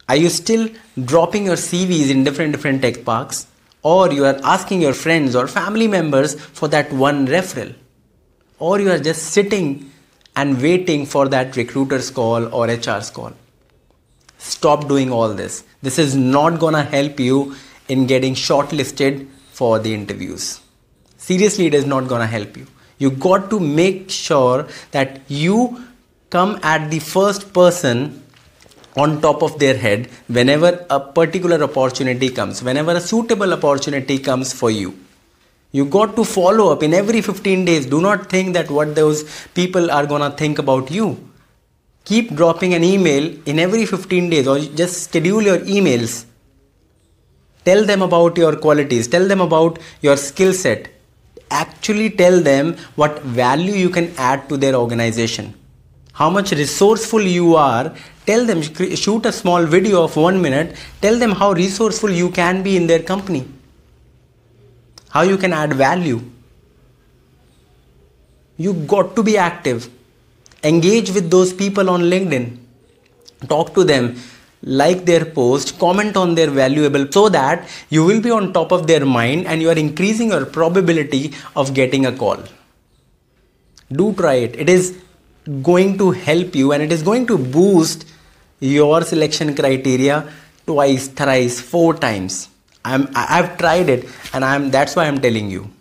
Are you still dropping your CVs in different tech parks, or you are asking your friends or family members for that one referral, or you are just sitting and waiting for that recruiter's call or HR's call? Stop doing all this. This is not gonna help you in getting shortlisted for the interviews. Seriously, it is not gonna help you. You got to make sure that you come at the first person on top of their head whenever a particular opportunity comes, whenever a suitable opportunity comes for you. You got to follow up in every 15 days. Do not think that what those people are gonna think about you. Keep dropping an email in every 15 days, or just schedule your emails. Tell them about your qualities, tell them about your skill set. Actually tell them what value you can add to their organization. How much resourceful you are. Tell them, shoot a small video of 1 minute. Tell them how resourceful you can be in their company. How you can add value. You got to be active. Engage with those people on LinkedIn. Talk to them. Like their post. Comment on their valuable, so that you will be on top of their mind and you are increasing your probability of getting a call. Do try it. It is going to help you, and it is going to boost your selection criteria twice, thrice, 4 times. I've tried it, and that's why I'm telling you.